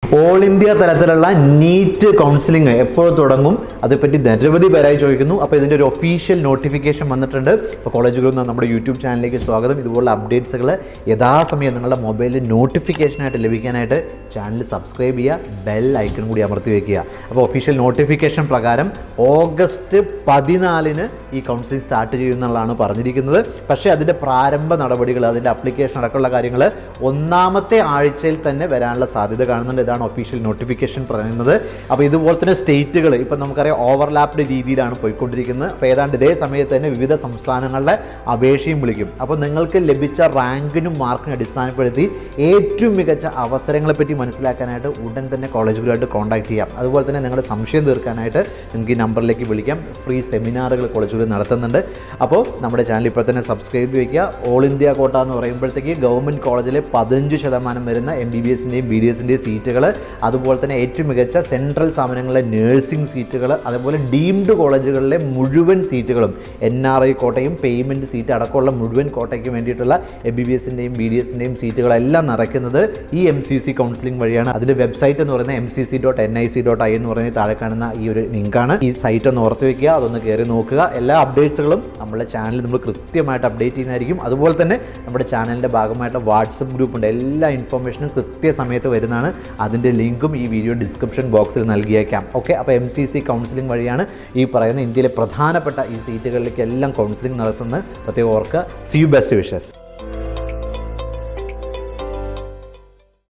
All India തലത്തിലുള്ള NEET counselling എപ്പോൾ തുടങ്ങും, അതേപ്പറ്റി നിരവധി പേരായി ചോദിക്കുന്നു. അപ്പോൾ ഇതിൻ്റെ ഒരു ഒഫീഷ്യൽ നോട്ടിഫിക്കേഷൻ വന്നിട്ടുണ്ട്. അപ്പോൾ കോളേജുകളിൽ നിന്ന് നമ്മുടെ യൂട്യൂബ് ചാനലിലേക്ക് സ്വാഗതം. ഇതുപോലുള്ള അപ്ഡേറ്റ്സുകൾ യഥാസമയം നിങ്ങളുടെ മൊബൈലിൽ നോട്ടിഫിക്കേഷനായിട്ട് ലഭിക്കാനായിട്ട് ചാനൽ സബ്സ്ക്രൈബ് ചെയ്യുക, ബെൽ ഐക്കൺ കൂടി അമർത്തി വയ്ക്കുക. അപ്പോൾ ഒഫീഷ്യൽ നോട്ടിഫിക്കേഷൻ പ്രകാരം ഓഗസ്റ്റ് 14 ഈ കൗൺസിലിംഗ് സ്റ്റാർട്ട് ചെയ്യുമെന്നുള്ളതാണ് പറഞ്ഞിരിക്കുന്നത്. പക്ഷേ അതിൻ്റെ പ്രാരംഭ നടപടികൾ, അതിൻ്റെ അപ്ലിക്കേഷൻ അടക്കമുള്ള കാര്യങ്ങൾ ഒന്നാമത്തെ ആഴ്ചയിൽ തന്നെ വരാനുള്ള സാധ്യത കാണുന്നുണ്ട്. ഇതാണ് ഒഫീഷ്യൽ നോട്ടിഫിക്കേഷൻ പറയുന്നത്. അപ്പോൾ ഇതുപോലെ തന്നെ സ്റ്റേറ്റുകൾ ഇപ്പം നമുക്കറിയാം ഓവർലാപ്ഡ് രീതിയിലാണ് പോയിക്കൊണ്ടിരിക്കുന്നത്. അപ്പോൾ ഏതാണ്ട് ഇതേ സമയത്ത് തന്നെ വിവിധ സംസ്ഥാനങ്ങളുടെ അപേക്ഷയും വിളിക്കും. അപ്പോൾ നിങ്ങൾക്ക് ലഭിച്ച റാങ്കിനും മാർക്കിനും അടിസ്ഥാനപ്പെടുത്തി ഏറ്റവും മികച്ച അവസരങ്ങളെപ്പറ്റി മനസ്സിലാക്കാനായിട്ട് ഉടൻ തന്നെ കോളേജുകളായിട്ട് കോൺടാക്ട് ചെയ്യാം. അതുപോലെ തന്നെ നിങ്ങളുടെ സംശയം തീർക്കാനായിട്ട് നിങ്ങൾക്ക് ഈ നമ്പറിലേക്ക് വിളിക്കാം. ഫ്രീ സെമിനാറുകൾ കോളേജുകളിൽ നടത്തുന്നുണ്ട്. അപ്പോൾ നമ്മുടെ ചാനൽ ഇപ്പോൾ തന്നെ സബ്സ്ക്രൈബ് ചെയ്യുക. ഓൾ ഇന്ത്യ കോട്ട എന്ന് പറയുമ്പോഴത്തേക്ക് ഗവൺമെൻറ് കോളേജിലെ 15% വരുന്ന MBBSൻ്റെയും BDSൻ്റെയും സീറ്റുകൾ, അതുപോലെ തന്നെ ഏറ്റവും മികച്ച സെൻട്രൽ സ്ഥാപനങ്ങളിലെ നഴ്സിംഗ് സീറ്റുകൾ, അതുപോലെ ഡീംഡ് കോളേജുകളിലെ മുഴുവൻ സീറ്റുകളും NRI കോട്ടയും പേയ്മെൻറ്റ് സീറ്റ് അടക്കമുള്ള മുഴുവൻ കോട്ടയ്ക്ക് വേണ്ടിയിട്ടുള്ള MBBSൻ്റെയും BDSൻ്റെയും സീറ്റുകളെല്ലാം നിറയ്ക്കുന്നത് ഈ MCC കൗൺസിലിംഗ് വഴിയാണ്. അതിൻ്റെ വെബ്സൈറ്റ് എന്ന് പറയുന്നത് mcc.nic.in എന്ന് പറയുന്നത് താഴെ കാണുന്ന ഈ ഒരു ലിങ്കാണ്. ഈ സൈറ്റ് ഒന്ന് ഓർത്ത് വയ്ക്കുക, അതൊന്ന് കയറി നോക്കുക. എല്ലാ അപ്ഡേറ്റ്സുകളും നമ്മുടെ ചാനലിൽ നമ്മൾ കൃത്യമായിട്ട് അപ്ഡേറ്റ് ചെയ്യുന്നതായിരിക്കും. അതുപോലെ തന്നെ നമ്മുടെ ചാനലിൻ്റെ ഭാഗമായിട്ടുള്ള വാട്സപ്പ് ഗ്രൂപ്പുണ്ട്. എല്ലാ ഇൻഫർമേഷനും കൃത്യസമയത്ത് വരുന്നതാണ്. അതിൻ്റെ ലിങ്കും ഈ വീഡിയോ ഡിസ്ക്രിപ്ഷൻ ബോക്സിൽ നൽകിയേക്കാം. ഓക്കെ, അപ്പോൾ MCC കൗൺസിലിംഗ് വഴിയാണ് ഈ പറയുന്ന ഇന്ത്യയിലെ പ്രധാനപ്പെട്ട ഈ സീറ്റുകളിലേക്ക് എല്ലാം കൗൺസിലിംഗ് നടത്തുന്നത്. പ്രത്യേകം ഓർക്കുക. See you, best wishes.